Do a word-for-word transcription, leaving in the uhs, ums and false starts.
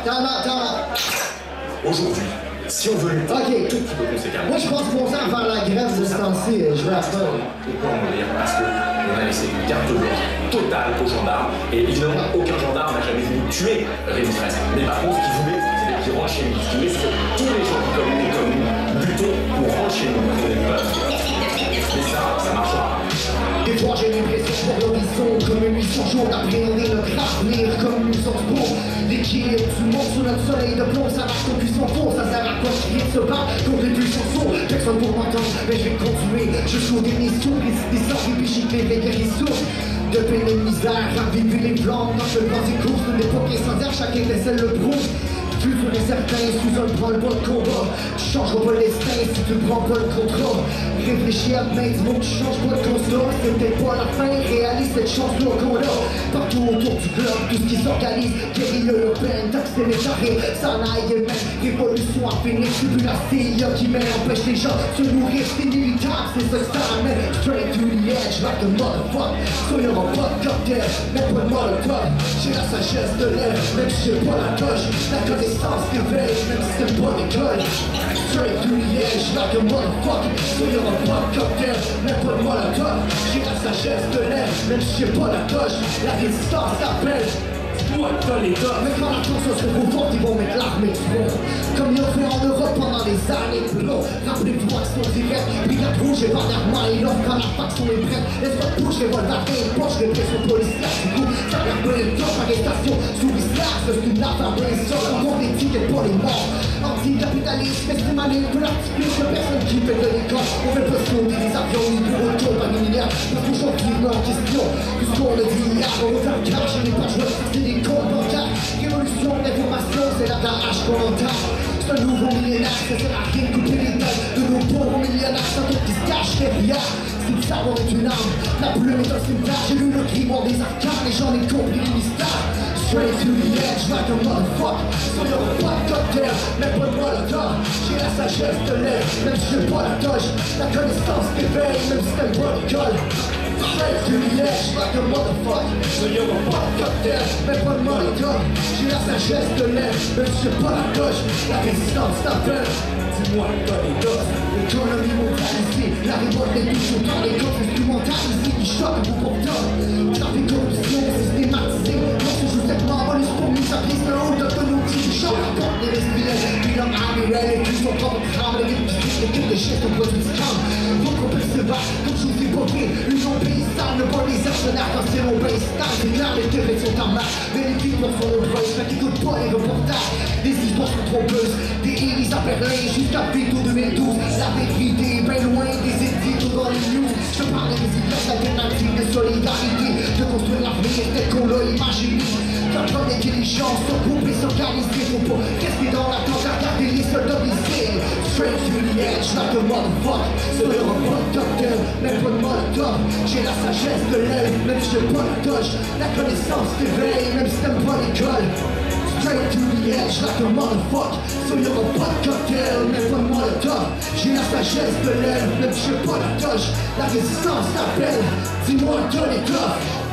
Tama, Tama. Aujourd'hui, si on veut lutter, ok, tout qui peut conséquemment. Moi, je pense qu'on s'en faire la grève de ce temps-ci. Je vais apprendre. Pourquoi mourir? Parce qu'on a laissé une carte blanche totale aux gendarmes. Et évidemment, aucun gendarme n'a jamais voulu tuer Rémi Fraisse. Mais par contre, ce qu'il voulait, c'était qu'il rentre chez nous. Ce qu'il voulait, c'est que tous les gens comme nous, comme nous, luttons pour rentrer chez nous. Mais ça, ça marchera. Des fois j'ai l'impression pour l'horizon, comme une mission jour d'appréhender notre avenir comme une sorte pour l'équilibre du monde sous notre soleil de plomb. Ça marche qu'on puisse en fond, ça sert à quoi je viens de se battre contre les deux chansons. Personne pour m'entendre, mais je vais continuer jusqu'au dernier sourd. Les sorties puis j'ai les guérissons de peine et de misère, raviver les flammes dans le passé course d'une époque incendiaire, chacun décèle le prouve. Futur et certain, sous un prends le bon combat. Tu changeras pas le destin si tu prends pas le contrat. Réfléchis à demain, dis-moi que tu changes pas de constat. C'est peut-être pas la fin, réalise cette chance-là qu'on a. Partout autour du globe, tout ce qui s'organise. Guérilla urbaine, taxer les arrêts, ça n'aille et même. Révolution à finir, c'est plus la C I A qui mène, empêche les gens de se nourrir. C'est inévitable, c'est ça que ça amène. Straight to the edge, like the motherfucker. So y'aura pas de cocktail, mais pas de molotov. J'ai la sagesse de l'air, même si j'ai pas la coche. La connaissance d'éveil, même si c'est pas d'école. Straight to the edge, like a motherfucker. So y'aura pas de cocktail, mais pas de molotov. J'ai la sagesse de l'air, même si j'ai pas la coche. La résistance s'appelle. Moi, dans les gars, mais quand la conscience se trouve forte, ils vont mettre l'armée du front. Comme ils ont fait en Europe pendant des années plus longs. Rappelez-vous action directe, brigade rouge et Vanderma et l'offre quand la faction est prête. Laisse-moi te bouche, revolver et une poche, répression policière. Du coup, ça perd pas le temps, arrestation sous l'islam. C'est une affaire brainstorm, on compte des tickets pour les morts. Anti-capitalisme, c'est manipulatif, que personne qui fait de l'école. On fait pas sauter des avions, ni pour retour par milliards. Parce qu'aujourd'hui, il en question. Tout ce qu'on a dit hier, on va faire cash, je n'ai pas joué, c'est des comptes bancaires. Révolution d'information, c'est la hache qu'on entend. C'est un nouveau millénaire, ça sert à rien de couper les têtes de nos pauvres millionnaires, sans doute qui se cachent derrière. Si le savoir est une arme, la plume est un cimetière. J'ai lu le grimoire des arcanes et j'en ai compris les mystères. Straight to the edge, like a motherfucker. So y'aura pas de cocktail, mais pas de molotov. J'ai la sagesse de l'air, même si j'ai pas la toche. La connaissance d'éveil, même si t'aimes pas l'école. Straight to the edge, like a motherfucker. So y'aura pas de cocktail, mais pas de molotov. J'ai la sagesse de l'air, même si j'ai pas la toche. La résistance t'appelle. Dis-moi dans les gosses, l'économie mondialisée. La révolte des touches autant les coffres instrumentalisés qui choquent vous pourtant. Trafic, corruption, systématisé. Non, c'est juste cette marvelous pour nous appeler ce haut d'autonomie qui choque. Porte les respirateurs, puis l'homme amélioré. Puis son propre crâne, les républiques, l'équipe de chefs qu'on produit du crâne. Faut qu'on peut se battre, comme je vous ai évoqué. L'union paysanne, ne pas les actionnaires quand c'est l'obéistan. C'est clair, les terrains sont en marche. Mais les victoires sont nombreuses, fait qu'écoute pas les reportages. Les histoires sont trompeuses, des héris à Berlin jusqu'à Vito deux mille douze. La vérité est bien loin des éditos dans les news. Je parle des idées alternatives de solidarité, de construire l'avenir tel qu'on l'a imaginé. Quand on est intelligent, s'regrouper, s'organiser. Faut pas rester dans l'attente à regarder les soldats blessés. Straight to the edge, like a motherfucker. So y'aura pas de cocktail, mais pas de molotov. J'ai la sagesse de l'œil, même si j'ai pas la toche. La connaissance t'éveille, même si t'aimes pas l'école. Straight to the edge, like a motherfucker. So y'aura pas de cocktail, mais pas de molotov. J'ai la sagesse de l'air, même si j'ai pas la toche. La résistance t'appelle, dis-moi de l'étoffe.